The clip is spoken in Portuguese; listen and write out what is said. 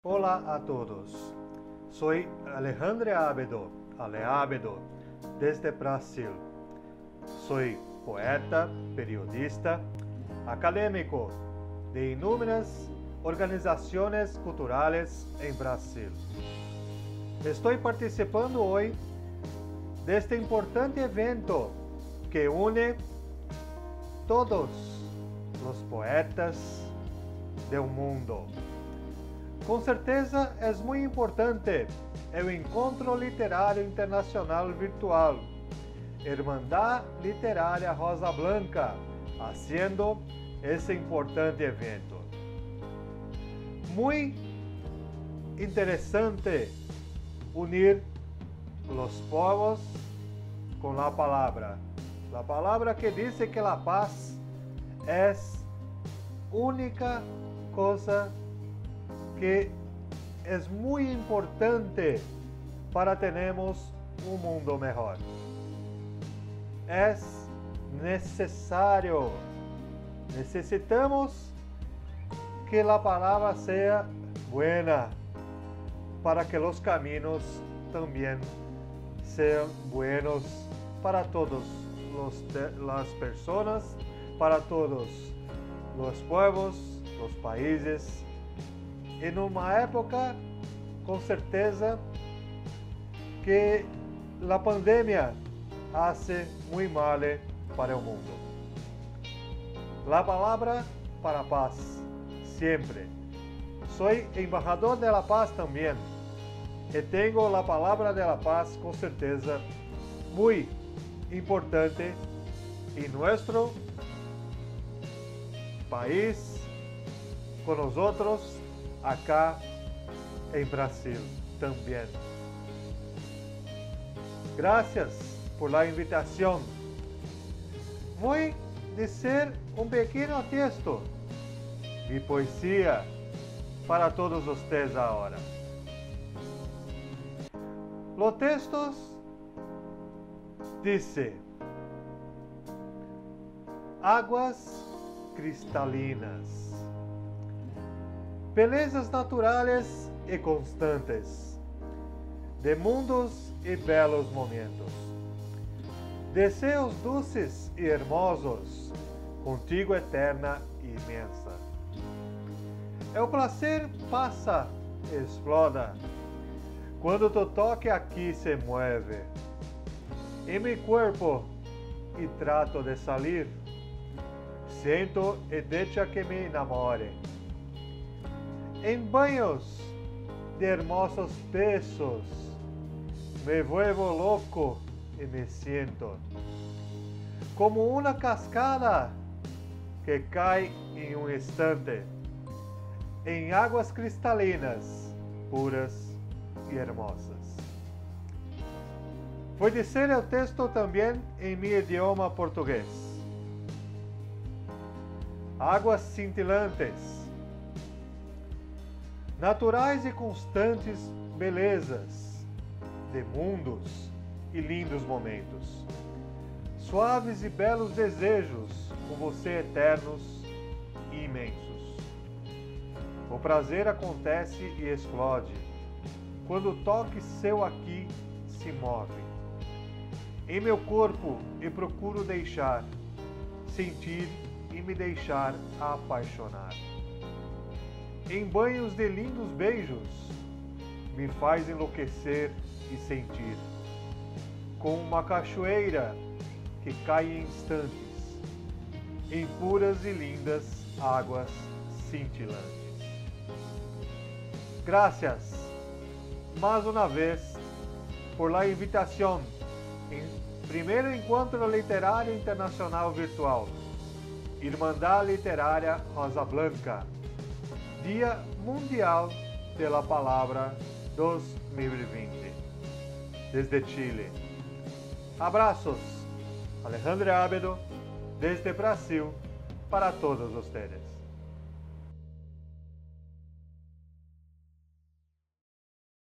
Hola a todos, soy Alejandro Ábedo, desde Brasil. Soy poeta, periodista, académico de inúmeras organizaciones culturales en Brasil. Estoy participando hoy de este importante evento que une todos los poetas del mundo. Com certeza é muito importante o Encontro Literário Internacional Virtual, Irmandad Literária Rosa Blanca, haciendo esse importante evento. Muito interessante unir os povos com a palavra que diz que a paz é única coisa que é muito importante para termos um mundo melhor. É necessário, necessitamos que a palavra seja buena para que os caminhos também sejam buenos para todas as pessoas, para todos os povos, os países. E numa época, com certeza, que a pandemia hace muito mal para o mundo. A palavra para a paz, sempre. Sou embajador da paz também. E tenho a palavra da paz, com certeza, muito importante em nosso país, com nós outros, acá em Brasil também. Gracias por la invitación. Voy dizer um pequeno texto, mi poesia, para todos ustedes agora. Los textos dice: águas cristalinas, belezas naturais e constantes, de mundos e belos momentos, desejos doces e hermosos, contigo eterna e imensa. O prazer passa e exploda, quando tu toque aqui se mueve, em meu corpo e trato de salir, sinto e deixa que me enamore. Em banhos de hermosos besos, me vuelvo loco e me siento como uma cascada que cai em um instante em águas cristalinas, puras e hermosas. Vou dizer o texto também em meu idioma português. Águas cintilantes, naturais e constantes belezas de mundos e lindos momentos, suaves e belos desejos com você eternos e imensos. O prazer acontece e explode quando o toque seu aqui se move em meu corpo e procuro deixar, sentir e me deixar apaixonar. Em banhos de lindos beijos, me faz enlouquecer e sentir, como uma cachoeira que cai em instantes, em puras e lindas águas cintilantes. Gracias, mais uma vez, por la invitación em primeiro Encontro Literário Internacional Virtual, Irmandad Literária Rosa Blanca, Dia Mundial de la Palavra 2020, desde Chile. Abraços, Alejandro Ábedo, desde Brasil, para todos ustedes.